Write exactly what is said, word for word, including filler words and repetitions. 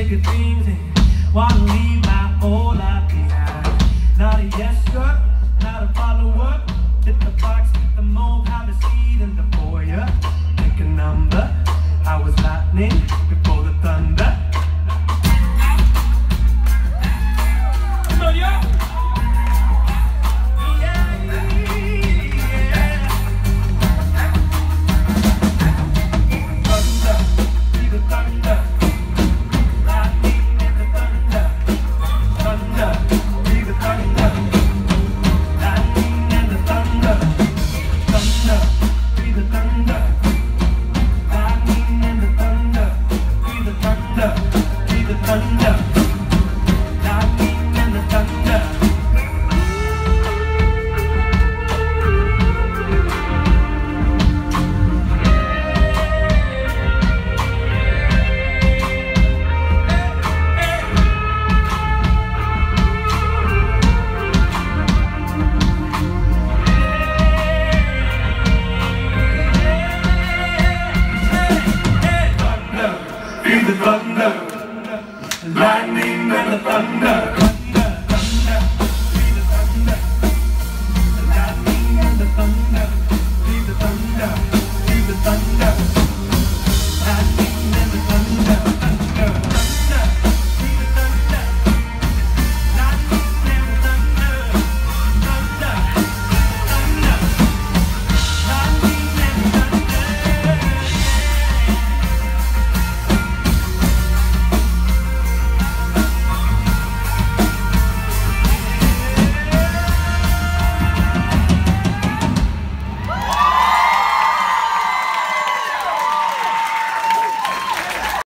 bigger things and wanna leave my old life behind. Not a yes sir, not a follower. Hit the box, hit the mold, have a seat in the foyer. Pick a number, I was lightning before the thunder. Come on, y'all. Feel the thunder, lightning and the thunder.